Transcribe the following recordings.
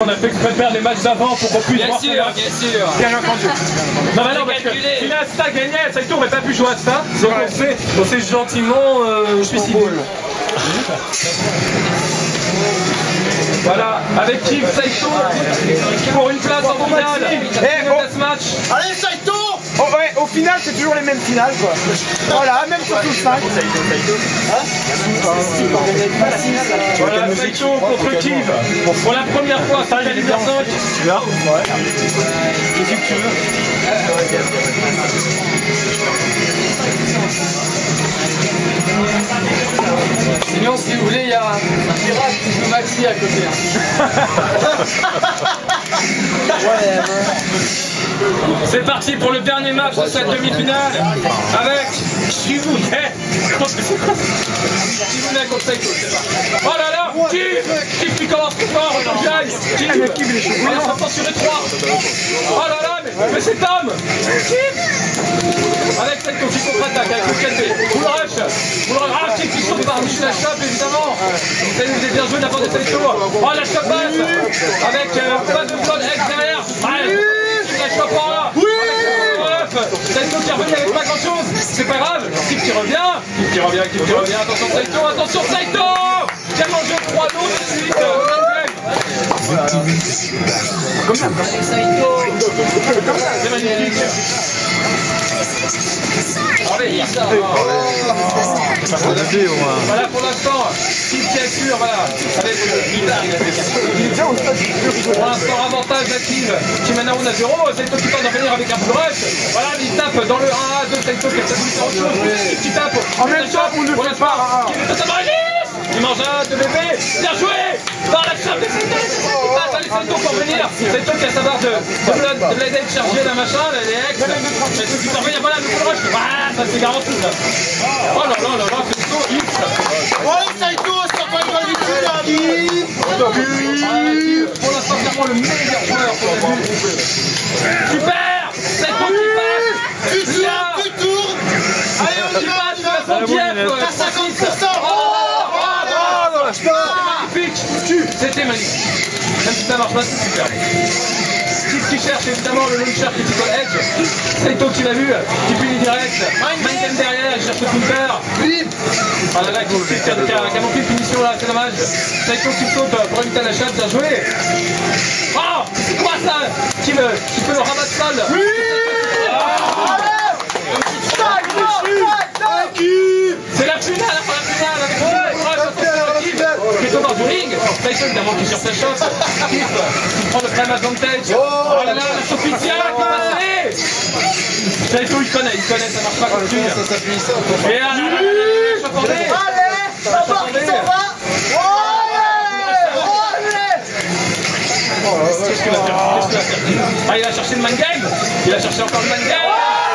on a fait exprès de faire les matchs d'avant pour qu'on puisse voir. Bien sûr. Bien entendu. Non, mais non, parce que si Asta gagnait, Saito n'aurait pas pu jouer à Asta. Donc on s'est gentiment suicidé. Voilà, avec Kim Saito pour une place en finale. Match. Allez Saito. Oh, ouais, au final c'est toujours les mêmes finales quoi. Voilà, même sur tous 5. Voilà, Saito contre Kim. Pour la première fois, ça arrive à l'hiver 5. Tu veux? Ouais. Qu'est-ce que tu veux? Sinon, si vous voulez, il y a un pirate qui joue Maxi à côté. C'est parti pour le dernier match de cette demi-finale avec Shibune contre Saito. Oh là là, Kim qui commence très fort, Kim se repart sur les 3. Oh là là, mais c'est Tom. Avec Saito qui contre-attaque avec le 4B. Full rush. Kim qui saute par-dessus la chope évidemment. C'est bien joué de la part de Saito. Oh la chope basse avec pas de zone X derrière. La chope en là. Saito qui est revenu avec pas grand chose. C'est pas grave. Kim qui revient. Attention Saito qui a mangé 3 lots de suite. C'est magnifique. Voilà pour l'instant, Kim qui assure, voilà, avec pour l'instant avantage à Kim, maintenant on a 0, Saito qui tente d'en venir avec un full rush, voilà, il tape dans le 1A de Saito qui a fait autre chose, qui tape en même temps pour le pas, il mange un de bébé, bien joué dans la chape de Saito, allez Saito pour venir, Saito qui a sa barre de l'aider de charger la machin, les ex, Saito qui s'en revient, voilà le full rush, ah ça c'est garanti ça. Oh là là là là, Saito X. Ouais Saito, ça va être ridicule. Pour l'instant clairement le meilleur joueur qu'on a vu. Super, Saito qui passe. Tu tournes. Allez on y va, t'as 50%. C'était magnifique. Même si ça marche pas, c'est super. Steve qui cherche évidemment le launcher critical edge. Saito qui l'a vu, qui punit direct. Mindgame derrière, il cherche le counter. Voilà là, qui a manqué de punition là, c'est dommage. Saito qui saute pour éviter la chatte, bien joué. Oh, c'est quoi ça? Qui peut le rabattre seul. Oui. C'est la finale avec le qui dans du ring. Saito évidemment qui cherche sa shot. Qui prend le prime advantage. Oh là là, la Sophia qui est passée. Saito il connaît, ça marche pas comme tu. Et là, qu'est-ce qu'il va faire? Ah, il a cherché le man game. Il a cherché encore le man game.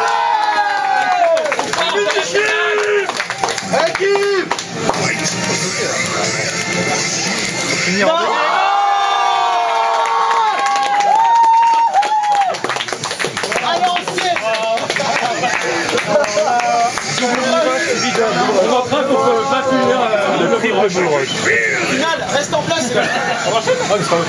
Équipe. Finir en deux. On est en train pour pas finir le prix Rebel Rock. Final, reste en place.